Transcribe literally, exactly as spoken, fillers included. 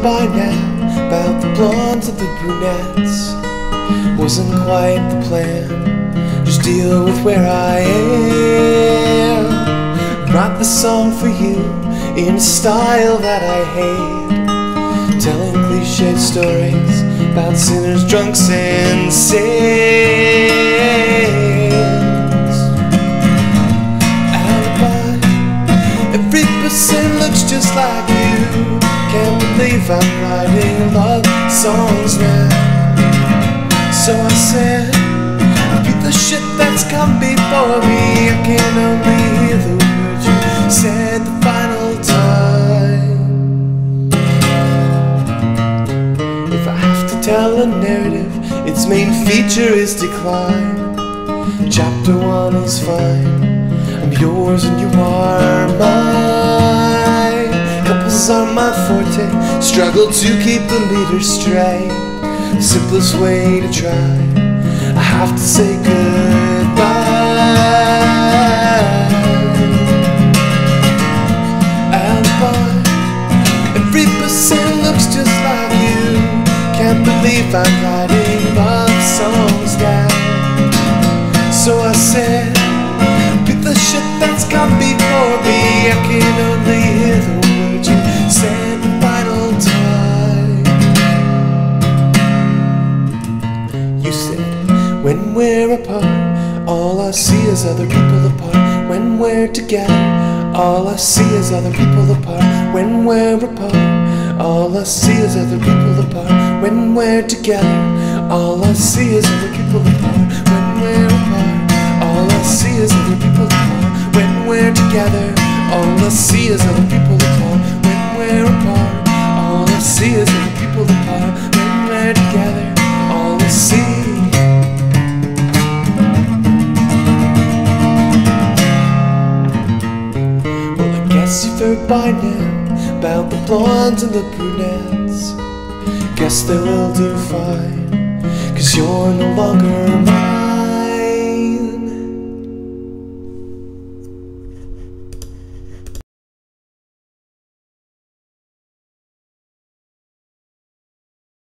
heard by now about the blondes and the brunettes. Wasn't quite the plan, just deal with where I am. Write the song for you in a style that I hate, telling cliched stories about sinners, drunks and saints. Alibi, every person looks just like you. Can't believe I'm writing love songs now. So I said, beat the shit that's come before me. I can only hear the words you said the final time. If I have to tell a narrative, its main feature is decline. Chapter one is fine, I'm yours and you are mine. Couples are my forte, struggle to keep the meter straight. The simplest way to try, I have to say goodbye. Alibi, every person looks just like you. Can't believe I'm writing love songs now. So I said, beat the shit that's come before me. I can only hear the words you said the final time. You said, when we're apart, all I see is other people apart. When we're together, all I see is other people apart. When we're apart, all I see is other people apart. When we're together, all I see is other people apart. When we're apart, all I see is other people apart. When we're together, all I see is other people apart. When we're apart, all I see is other people apart. When we're together, all I see. Well, I guess you've heard by now about the blondes and the brunettes. Guess they will do fine, 'cause you're no longer mine.